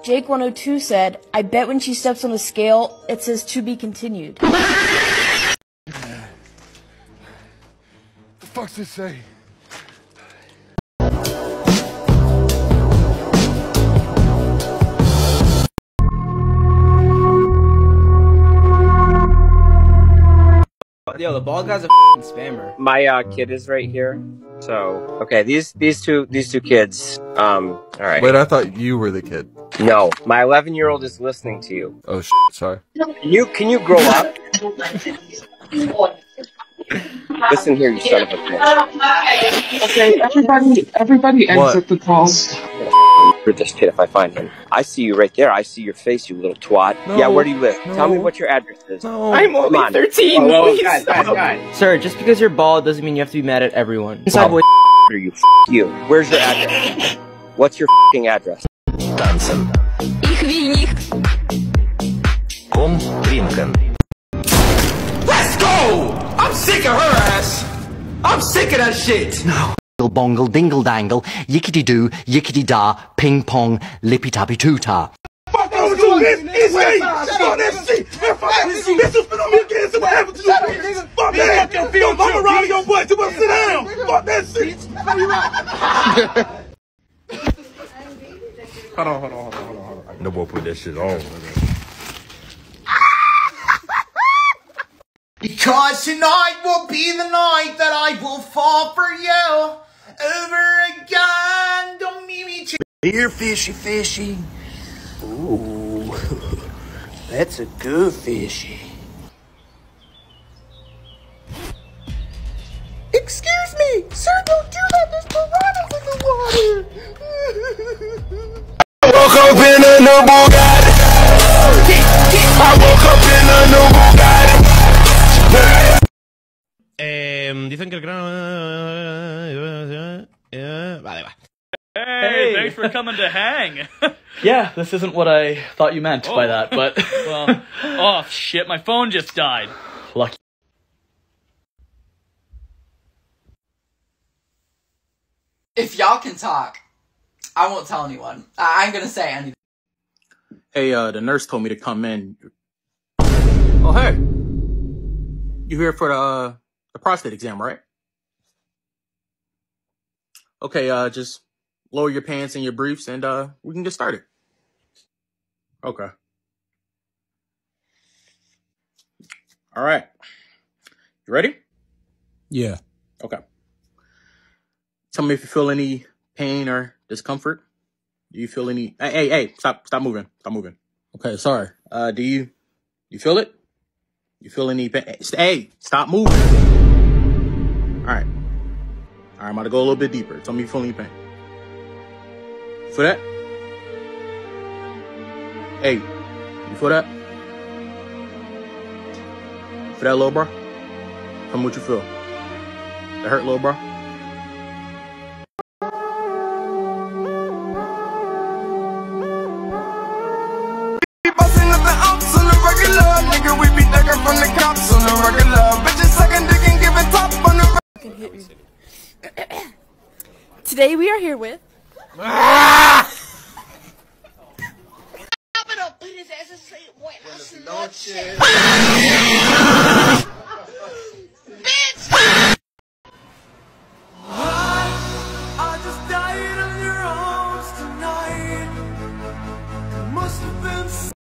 Jake102 said, I bet when she steps on the scale, it says to be continued. The fuck's this say? Yo, the bald guy's a f***ing spammer. My kid is right here. So okay, these two kids. All right. Wait, I thought you were the kid. No, my 11-year-old is listening to you. Oh sorry. Can you grow up? Listen here, you son of a bitch. Okay, everybody exit the call. For this kid if I find him. I see you right there. I see your face, you little twat. No, yeah, where do you live? no. Tell me what your address is. No. I'm only 13, Whoa, please. guys. Sir, just because you're bald doesn't mean you have to be mad at everyone. Inside boy. Are you? You. Where's your address? What's your f***ing address? Танцем. Ком Ринкен. Let's go! I'm sick of her ass! I'm sick of that shit! No. Bongle dingle dangle, yickety doo, yickety da, ping pong, lippy tappy too ta. Fuck over to this! It's me! Fuck that shit! Fuck that shit! Bitch, you spit on me again, so what happened to you? Fuck that! Yo, I'm around your butt, you better sit down! Fuck that shit! Hold on. No more put that shit on. Because tonight will be the night that I will fall for you over again. Don't meet me too. Here, fishy. Ooh, that's a good fishy. Excuse me, sir, don't do that. There's piranhas in the water. I woke up in a new Bugatti. I woke up in a new Bugatti. Dicen que el grano... Vale, va. Hey, thanks for coming to hang. Yeah, this isn't what I thought you meant by that, but... Well, oh, shit, my phone just died. Lucky. If y'all can talk, I won't tell anyone. I ain't gonna say anything. Hey, the nurse told me to come in. Oh, hey. You here for the prostate exam, right? Okay, just lower your pants and your briefs and we can get started. Okay. All right. You ready? Yeah. Okay. Tell me if you feel any pain or discomfort. Do you feel any... Hey, stop moving. Stop moving. Okay, sorry. Do you feel it? You feel any pain? Hey, stop moving. All right. I'm about to go a little bit deeper. Tell me if you feel any pain. Feel that? Hey, you feel that? Feel that, little bro? Tell me what you feel. That hurt, little bro? Nigga, we be ducking from the cops on the regular. Bitches sucking dick and giving top on the. Today we are here with... I just died in your arms tonight. Must have been.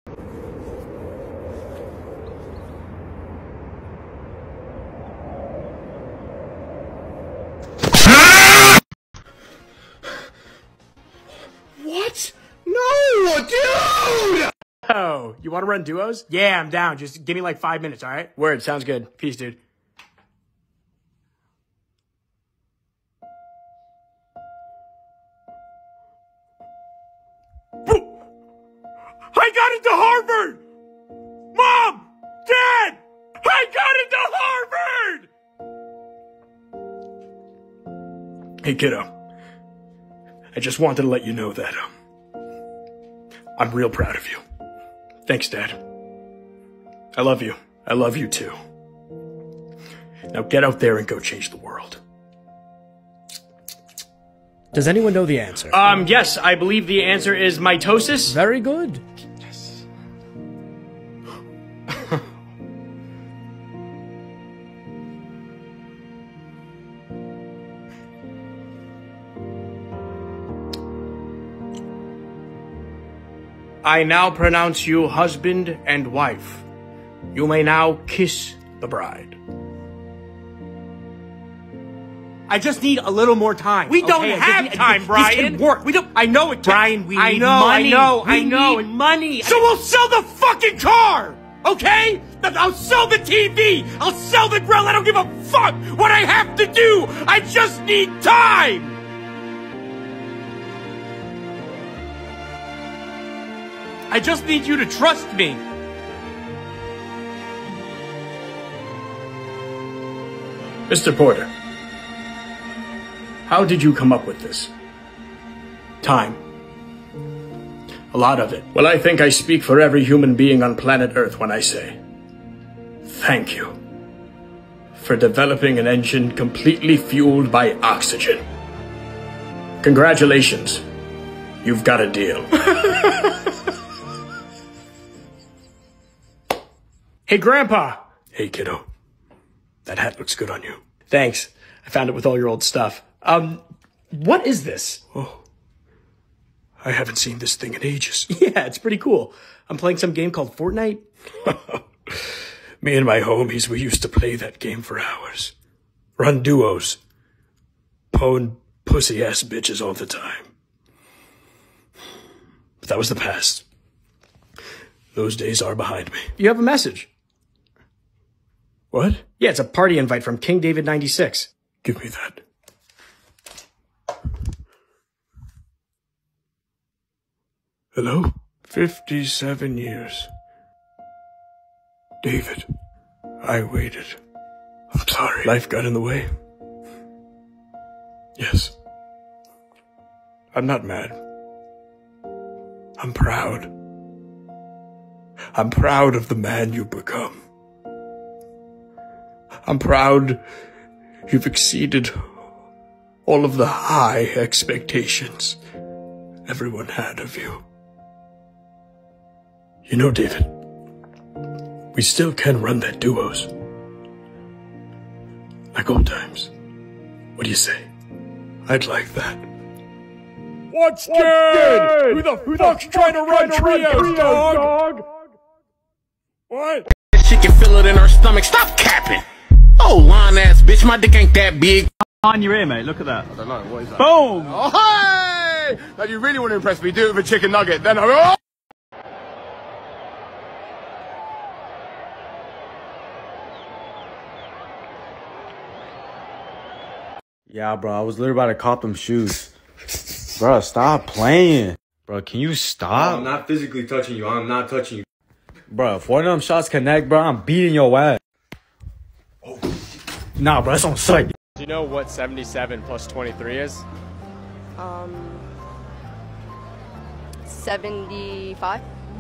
What? No, dude! Oh, you want to run duos? Yeah, I'm down. Just give me like 5 minutes, all right? Word, sounds good. Peace, dude. I got into Harvard! Mom! Dad! I got into Harvard! Hey, kiddo. I just wanted to let you know that, I'm real proud of you. Thanks, Dad. I love you. I love you too. Now get out there and go change the world. Does anyone know the answer? Yes, I believe the answer is mitosis. Very good. Yes. I now pronounce you husband and wife. You may now kiss the bride. I just need a little more time. We don't have time, Brian. This can work. We don't. I know it can. Brian, we need money. I know. Money. So we'll sell the fucking car, okay? I'll sell the TV. I'll sell the grill. I don't give a fuck what I have to do. I just need time. I just need you to trust me. Mr. Porter, how did you come up with this? Time. A lot of it. Well, I think I speak for every human being on planet Earth when I say, thank you for developing an engine completely fueled by oxygen. Congratulations. You've got a deal. Hey, Grandpa! Hey, kiddo. That hat looks good on you. Thanks. I found it with all your old stuff. What is this? Oh, I haven't seen this thing in ages. Yeah, it's pretty cool. I'm playing some game called Fortnite. Me and my homies, we used to play that game for hours. Run duos. Pwn pussy-ass bitches all the time. But that was the past. Those days are behind me. You have a message. What? Yeah, it's a party invite from King David 96. Give me that. Hello? 57 years. David, I waited. I'm sorry. Life got in the way. Yes. I'm not mad. I'm proud. I'm proud of the man you've become. I'm proud you've exceeded all of the high expectations everyone had of you. You know, David, we still can run that duos. Like old times. What do you say? I'd like that. What's good? Who the fuck's trying to run trios, dog? What? She can feel it in her stomach. Stop capping. Oh, lying ass bitch, my dick ain't that big. On your ear, mate. Look at that. I don't know. What is that? Boom! Oh, hey! Now, you really want to impress me? Do it with a chicken nugget. Then I... Oh! Yeah, bro, I was literally about to cop them shoes. Bro, stop playing. Bro, can you stop? I'm not physically touching you. I'm not touching you. Bro, if one of them shots connect, bro, I'm beating your ass. Oh. Nah, bro, that's on sight. Do you know what 77 plus 23 is? 75?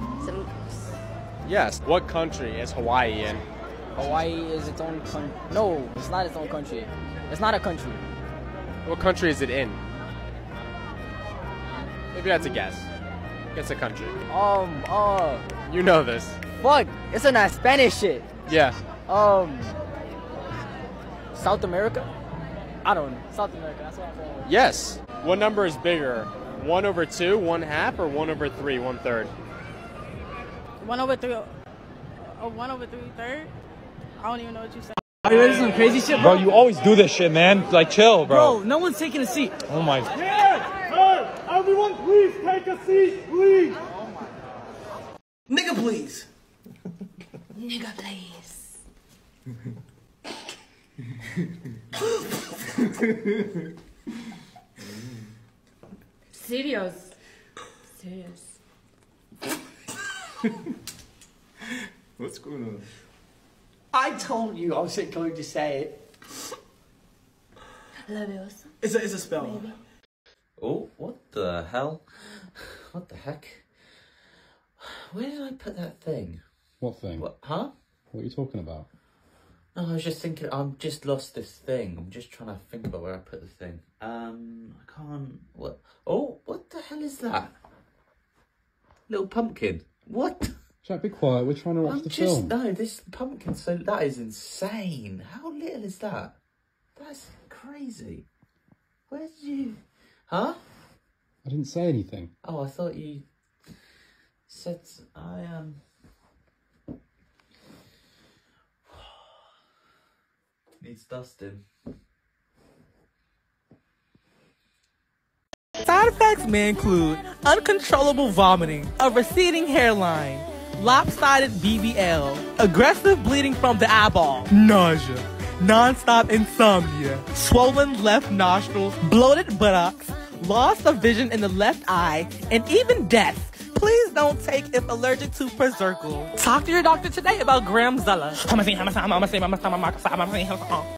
Yes. What country is Hawaii in? Hawaii is its own country. No, it's not its own country. It's not a country. What country is it in? Maybe that's a guess. Guess a country. You know this. Fuck, it's in that Spanish shit. Yeah. South America? I don't know. South America, that's what I'm going with. Yes. What number is bigger? 1/2, 1/2, or 1/3, 1/3? 1/3. 1/3? I don't even know what you said. Are you ready for some crazy shit, bro? Bro, you always do this shit, man. Like, chill, bro. Bro, no one's taking a seat. Oh my. Hey, everyone, please take a seat, please. Oh my God. Nigga, please. Nigga, please. Serious. What's going on? I told you I wasn't going to say it. Leviosa. It's a spell. Maybe. Oh, what the hell? What the heck? Where did I put that thing? What thing? What? Huh? What are you talking about? No, I was just thinking, I'm just lost this thing. I'm just trying to think about where I put the thing. I can't, what? Oh, what the hell is that? Little pumpkin. What? Jack, be quiet. We're trying to watch the film. No, this pumpkin, so that is insane. How little is that? That's crazy. Where did you... Huh? I didn't say anything. Oh, I thought you said... Needs dusting. Side effects may include uncontrollable vomiting, a receding hairline, lopsided BBL, aggressive bleeding from the eyeball, nausea, non-stop insomnia, swollen left nostrils, bloated buttocks, loss of vision in the left eye, and even death. Please don't take if allergic to Perserkle. Talk to your doctor today about Gram Zella.